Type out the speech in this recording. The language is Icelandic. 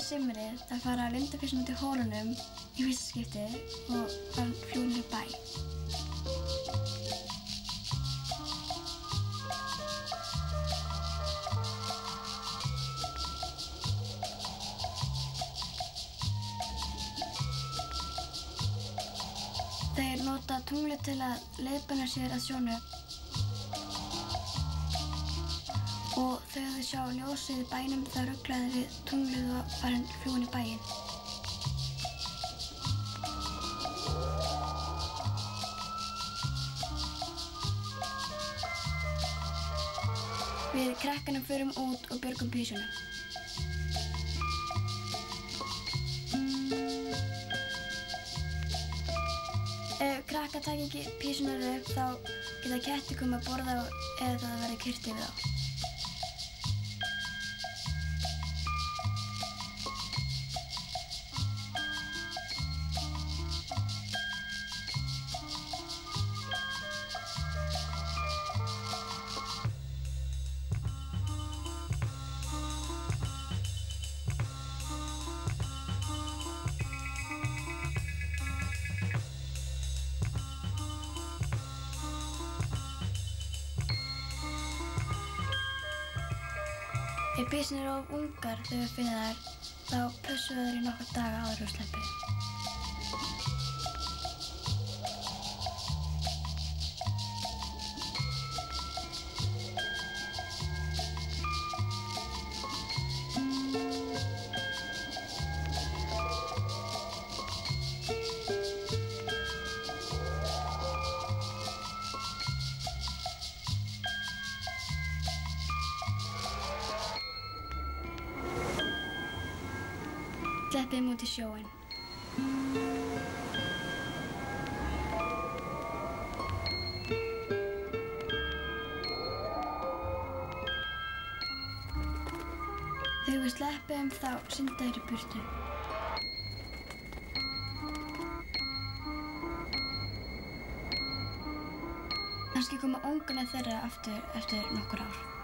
sumrið þá fara lundapyssan út í holunum í fyrsta skipti og var flúin í bæ. Þeir nota tunglið til að leiðbeina sér að sjónum og þegar þau sjá ljósið í bænum þá rugla þeir við tunglið og fara flúin í bæinn. Við krakkarnir förum út og björgum písunum. Ef krakkar taka ekki písunar upp þá geta kettir komið að borða eða það verður keyrt yfir þá. Ef písur eru of ungar þegar við finnum þær, þá pössum við þær í nokkra daga áður en við sleppum. Sleppum út í sjóinn. Þegar við sleppum þá synda þeir í burtu. Kannski koma ungarnir þeirra aftur eftir nokkur ár.